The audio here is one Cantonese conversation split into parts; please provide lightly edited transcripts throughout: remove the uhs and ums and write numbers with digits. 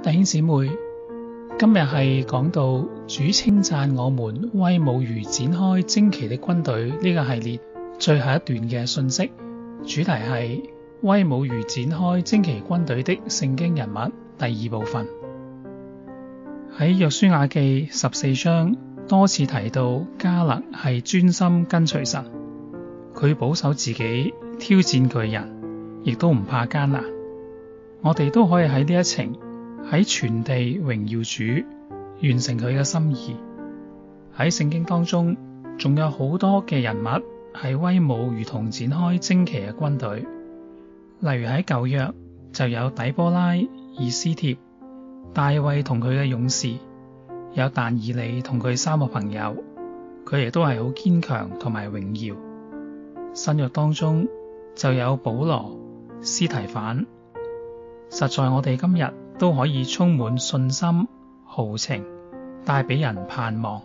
弟兄姊妹，今日係講到主稱讚我們威武如展開旌旗的軍隊呢個系列最後一段嘅信息，主題係威武如展開旌旗軍隊的聖經人物第二部分。喺約書亞記14章多次提到迦勒係專心跟隨神，佢保守自己，挑戰巨人，亦都唔怕艱難。我哋都可以喺呢一程喺全地榮耀主，完成佢嘅心意。喺聖經當中仲有好多嘅人物係威武如同展開旌旗嘅軍隊，例如喺舊約就有底波拉、以斯帖、大衛同佢嘅勇士，有但以理同佢3個朋友，佢亦都係好堅強同埋榮耀。新約當中就有保羅、司提反，實在我哋今日都可以充滿信心、豪情，帶俾人盼望。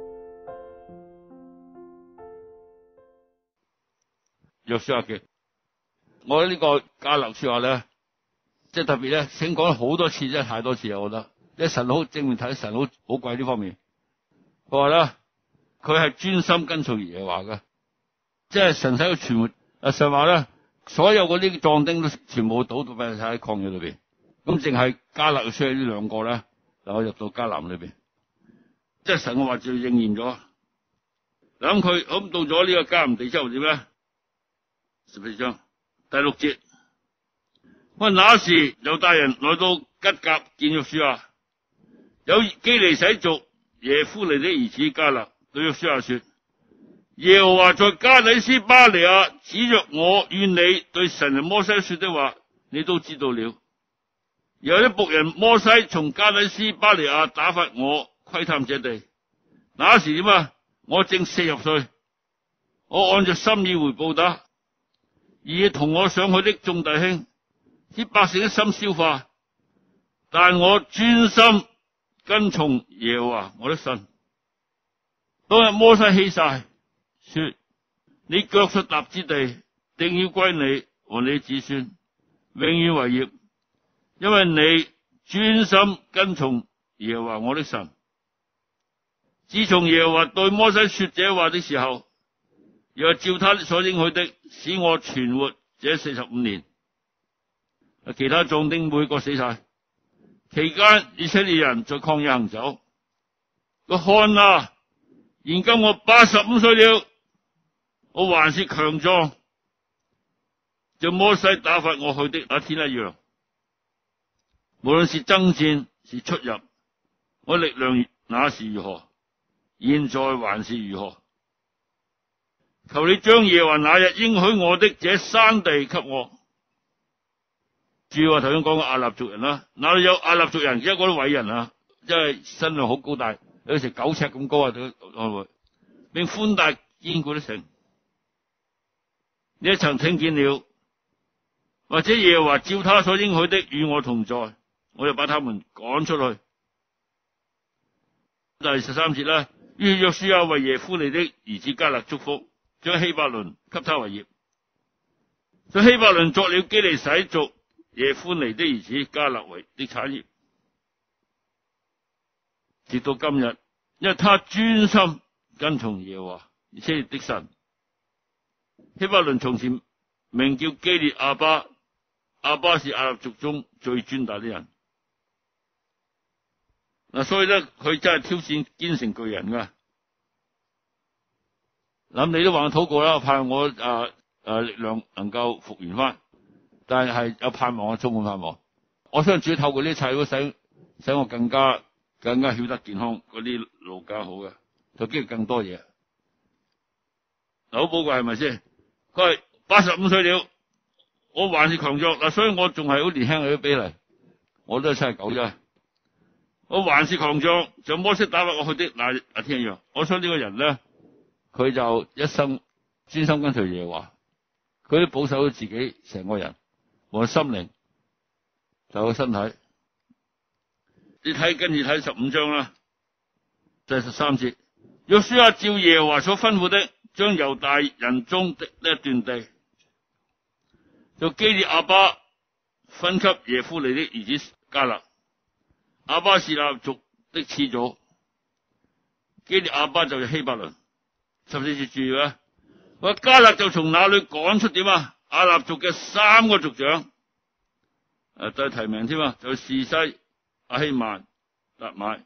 約書亞記，我覺得呢個迦勒說話咧，即係特別咧，請講好多次，真係太多次啊！我覺得，因為神好正面睇，神好貴呢方面。佢話咧，佢係專心跟隨耶和華嘅，即係神使佢存活。神話咧，所有嗰啲壯丁都全部倒到俾人喺曠野裏邊，咁淨係迦勒出去呢兩個咧，能夠入到迦南裏邊，即係神嘅話就應驗咗。咁佢咁到咗呢個迦南地之後點咧？14章第6節，我那時猶大人來到吉甲見約書亞，有基利洗族耶孚尼的兒子迦勒對約書亞說：耶和華在加低斯巴尼亞指着我與你對神人摩西說的話，你都知道了。有啲僕人摩西從加低斯巴尼亞打發我窺探這地，那時點啊？我正40歲，我按着心意回報他，而同我上去的眾弟兄，使百姓的心消化，但我專心跟從耶和華我的神。當日摩西起誓說：你腳所踏之地，定要歸你和你子孫永遠為業，因為你專心跟從耶和華我的神。自從耶和華對摩西說這話的時候，又照他所應許的，使我存活這45年。其他壯丁每個死晒，期間以色列人在曠野行走。佢看啊，現今我85歲了，我還是強壯，像摩西打發我去的那天一樣。無論是爭戰是出入，我力量那時如何，現在還是如何。求你將耶和華那日應許我的這山地給我。主話頭先講過亞納族人啦，哪裏有亞納族人？而家嗰啲偉人啊，即係身量好高大，有成9尺咁高啊！並寬大堅固的城，你一曾聽見了，或者耶和華照他所應許的與我同在，我就把他們趕出去。第13節啦，於約書亞為耶孚尼的兒子迦勒祝福，將希伯倫給他為業，所以希伯倫作了基利洗族耶孚尼的兒子迦勒為的產業，直到今日，因為他專心跟從耶和華以色列的神。希伯倫從前名叫基列亞巴，亞巴是亞納族中最尊大的人。所以咧，佢真係挑戰堅成巨人噶。諗你都話禱告啦，盼我力量能夠復原翻，但係有盼望啊，充滿盼望。我相信主透過呢一切，都使我更加曉得健康，嗰啲路更好嘅，就經歷更多嘢。好寶貴係咪先？佢係85歲了，我還是強壯嗱，所以我仲係好年輕嘅比例，我都係79啫。我還是強壯，像摩西打發我去的那天一樣。我想呢個人咧，佢就一生專心跟隨耶和華，佢都保守咗自己成個人，無論心靈，就個身體。你睇跟住睇15章啦，第13節，約書亞照耶和華所吩咐的，將猶大人中的呢一段地，就基列亞巴分給耶孚尼的兒子迦勒。 亞巴是那族的始祖，基列亞巴就是希伯倫。14節注意啊，我迦勒就從那裏趕出點啊？亞納族嘅3個族長，都係提名添啊，就是士西、亞希曼、達買。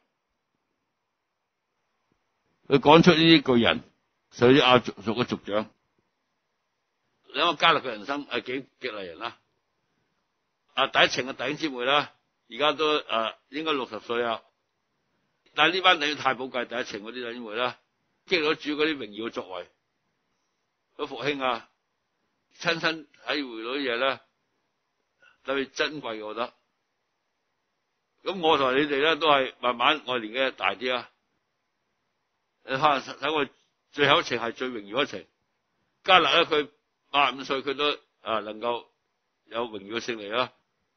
佢趕出呢啲巨人，所以啲亞族嘅族長。你睇迦勒嘅人生係幾激勵人啦！第一程嘅弟兄姊妹啦，而家都應該60歲啊。但係呢班弟兄太寶貴，第一程嗰啲弟兄妹啦，經歷咗主嗰啲榮耀嘅作為，嗰復興啊，親身體會到啲嘢咧，特別珍貴，我覺得。咁我同你哋咧都係慢慢我年紀大啲啊。你睇我最後一程係最榮耀一程，迦勒咧佢85歲佢都能夠有榮耀嘅勝利啦。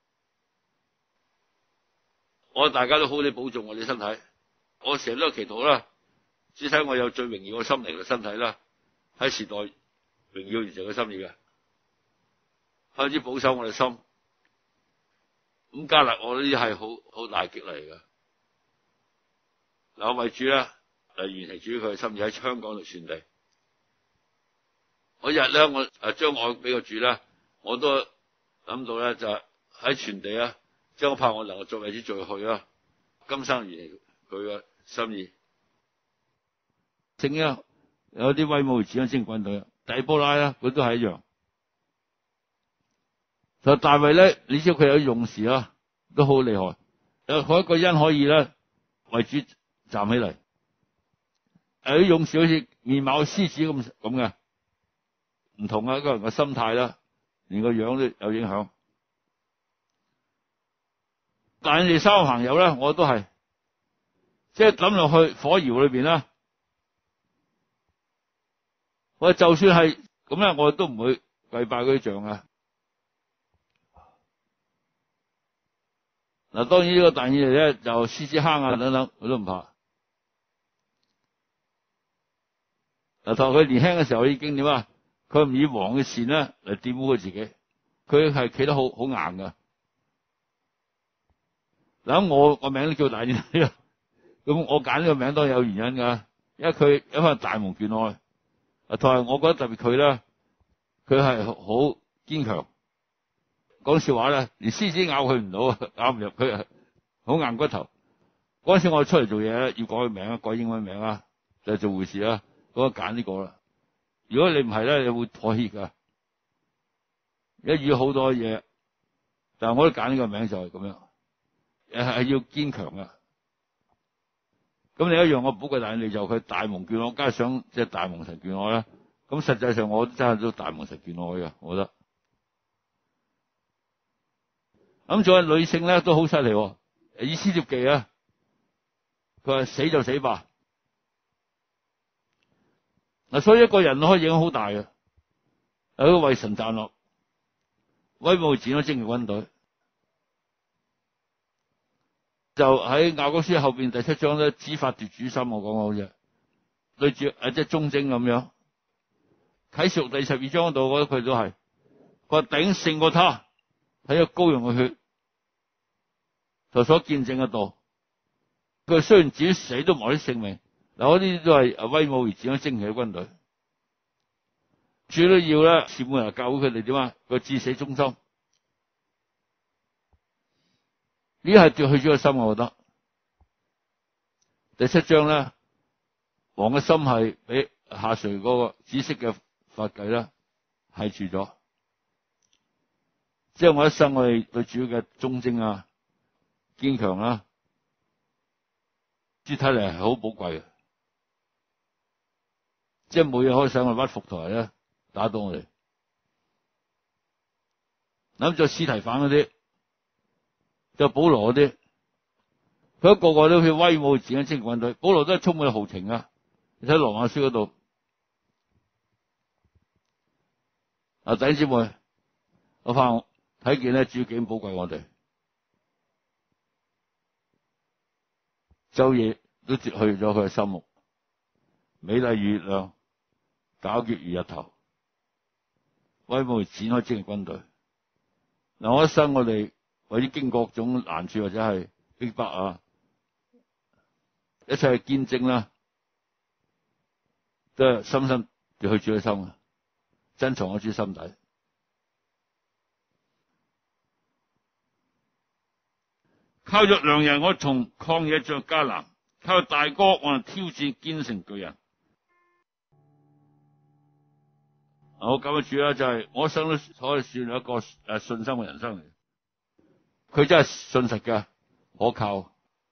我大家都好啲保重我哋身體，我成日都祈禱啦，只睇我有最榮耀嘅心靈嘅身體啦，喺時代榮耀完成嘅心意嘅，開始保守我哋心。咁迦勒我呢啲係好大激勵嚟噶。嗱，我為主咧嚟完成主佢嘅心意喺香港度傳遞。嗰日咧我將我俾個主咧，我都諗到咧就喺傳遞啊，即係我怕我能夠再為之再去啊，今生完成佢嘅心意。正啊，有啲威武如展嘅精軍隊，底波拉啦，佢都係一樣。就大衛咧，你知佢有勇士啦，都好厲害。有佢一個人可以咧為主站起嚟。啲勇士好似面貌獅子咁嘅，唔同啊！一個人嘅心態啦，連個樣都有影響。但係你哋3個朋友咧，我都係即係抌落去火窯裏邊啦。我就算係咁咧，我都唔會跪拜嗰啲像啊。嗱，當然呢個但以理咧就獅子坑啊等等，我都唔怕。嗱，同佢年輕嘅時候已經點啊？佢唔以王嘅善咧嚟玷污佢自己，佢係企得好硬噶。嗱，我個名都叫但以理，咁我揀呢個名都有原因噶，因為佢因為大蒙眷愛，同埋我覺得特別佢咧，佢係好堅強。講笑話咧，連獅子咬佢唔到，咬唔入佢，係好硬骨頭。嗰陣時我出嚟做嘢咧，要改個名，改英文名啊，就做護士啦。嗰個揀呢個啦。如果你唔係咧，你會妥協噶。一遇好多嘢，但係我都揀呢個名就係咁樣，係要堅強噶。咁你一樣我寶貴但以理就佢大蒙眷愛，加上即係大蒙神眷愛啦。咁實際上我真係都大蒙神眷愛嘅，我覺得。咁仲有女性咧都好犀利，以斯帖記啊，佢話死就死吧。嗱，所以一個人可以影響好大嘅，佢為神站立，威武展咗精嘅軍隊。就喺雅歌書後邊第7章咧，指法奪主心，我講好似對住即係忠貞咁樣。啟示錄第12章嗰度，我覺得佢都係，佢話頂勝過他，睇個羔羊嘅血，就所見證嘅道。佢雖然自己死都唔攞啲性命，嗱，嗰啲都係威武而展咗精奇嘅軍隊。主都要咧，全部人教佢哋點啊？個至死忠心。呢係奪去咗個心，我覺得。第7章咧，王嘅心係俾下垂嗰個紫色嘅髮髻啦，係住咗。即係我一生我哋對主嘅忠貞啊、堅強啦，主睇嚟係好寶貴嘅。即係冇嘢可以使我屈服同埋咧打到我哋。諗咗司提反嗰啲。就保羅嗰啲，佢一個個都好似威武展嘅精軍隊。保羅都係充滿豪情啊！你睇羅馬書嗰度，弟兄姊妹，我怕我睇見咧，主幾寶貴我哋，晝夜都奪去咗佢嘅心目，美麗如月亮，皎潔如日頭，威武展開精嘅軍隊。嗱，我一生我哋。為咗經各種難處或者係逼迫啊， 一切嘅見證啦，都係深深地去主嘅心啊，珍藏喺主心底。靠着良人，我從曠野進入迦南；靠着大哥，我能挑戰堅城巨人。我感謝主啦，就係我一生都可以算一個信心嘅人生嚟。佢真係信實嘅，可靠。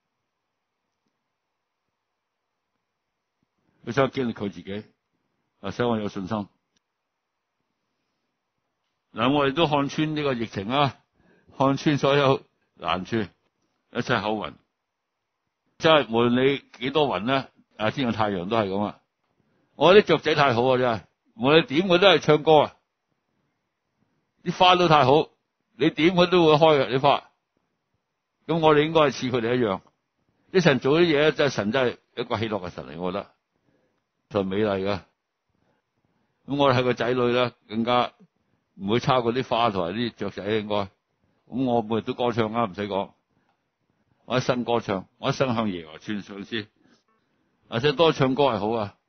佢想經歷佢自己，使我有信心。嗱，我哋都看穿呢個疫情啦，看穿所有難處，一切厚雲，即係無論你幾多雲咧，天上太陽都係咁啊！我啲雀仔太好啊，真係，無論點佢都係唱歌啊！啲花都太好，你點佢都會開嘅啲花。咁我哋應該係似佢哋一樣，啲神做啲嘢真係神真係一個喜樂嘅神嚟，我覺得同美麗嘅。咁我哋係個仔女啦，更加唔會差過啲花同埋啲雀仔應該。咁我每日都歌唱啦，唔使講。我一生歌唱，我一生向耶和華傳上詩，或者多唱歌係好啊。